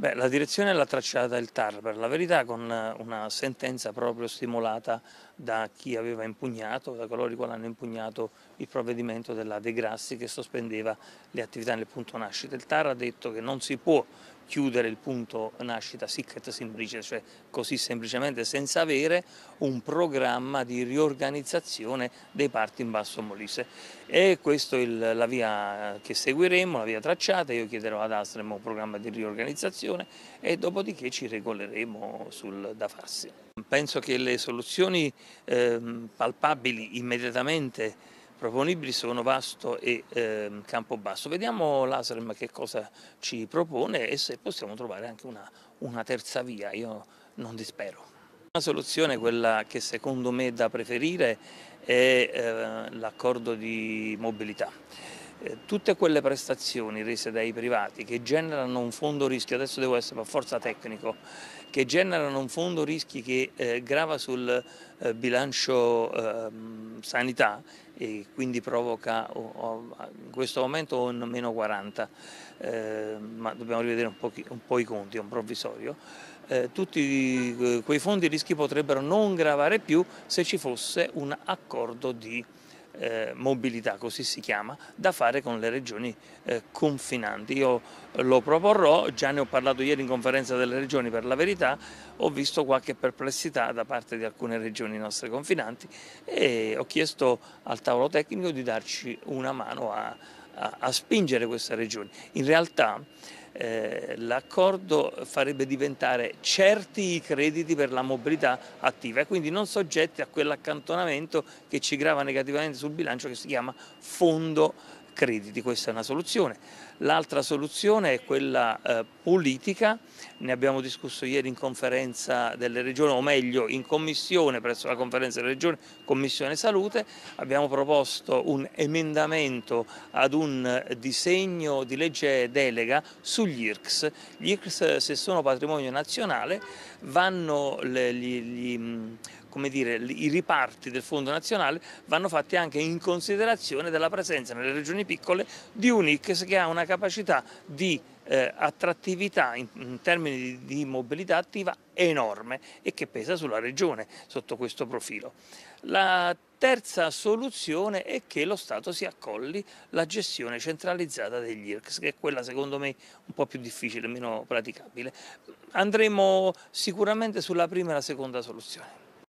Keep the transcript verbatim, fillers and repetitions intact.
Beh, la direzione l'ha tracciata il T A R, per la verità, con una sentenza proprio stimolata da chi aveva impugnato, da coloro i quali hanno impugnato il provvedimento della De Grassi che sospendeva le attività nel punto nascita. Il T A R ha detto che non si può chiudere il punto nascita sic et simplice, cioè così semplicemente, senza avere un programma di riorganizzazione dei parti in Basso Molise. E questa è la via che seguiremo, la via tracciata. Io chiederò ad Astrem un programma di riorganizzazione e dopodiché ci regoleremo sul da farsi. Penso che le soluzioni eh, palpabili immediatamente proponibili sono Vasto e eh, Campobasso. Vediamo l'Astrem che cosa ci propone e se possiamo trovare anche una, una terza via, io non dispero. Una soluzione, quella che secondo me è da preferire, è eh, l'accordo di mobilità. Eh, tutte quelle prestazioni rese dai privati che generano un fondo rischio, adesso devo essere per forza tecnico, che generano un fondo rischi che eh, grava sul eh, bilancio eh, sanità e quindi provoca oh, oh, in questo momento un meno quaranta, eh, ma dobbiamo rivedere un po', un po' i conti, è un provvisorio. Eh, tutti quei fondi rischi potrebbero non gravare più se ci fosse un accordo di eh, mobilità, così si chiama, da fare con le regioni eh, confinanti. Io lo proporrò, già ne ho parlato ieri in conferenza delle regioni, per la verità ho visto qualche perplessità da parte di alcune regioni nostre confinanti e ho chiesto al tavolo tecnico di darci una mano a, a, a spingere queste regioni. In realtà Eh, l'accordo farebbe diventare certi i crediti per la mobilità attiva e quindi non soggetti a quell'accantonamento che ci grava negativamente sul bilancio, che si chiama fondo crediti. Questa è una soluzione. L'altra soluzione è quella eh, politica, ne abbiamo discusso ieri in conferenza delle regioni, o meglio in commissione presso la conferenza delle regioni, commissione salute. Abbiamo proposto un emendamento ad un disegno di legge delega sugli I R C S. Gli I R C S, se sono patrimonio nazionale, vanno le, gli, gli, come dire, i riparti del Fondo nazionale vanno fatti anche in considerazione della presenza nelle regioni piccole di un I C S che ha una capacità di eh, attrattività in, in termini di, di mobilità attiva enorme e che pesa sulla regione sotto questo profilo. La terza soluzione è che lo Stato si accolli la gestione centralizzata degli I R C S, che è quella secondo me un po' più difficile, meno praticabile. Andremo sicuramente sulla prima e la seconda soluzione.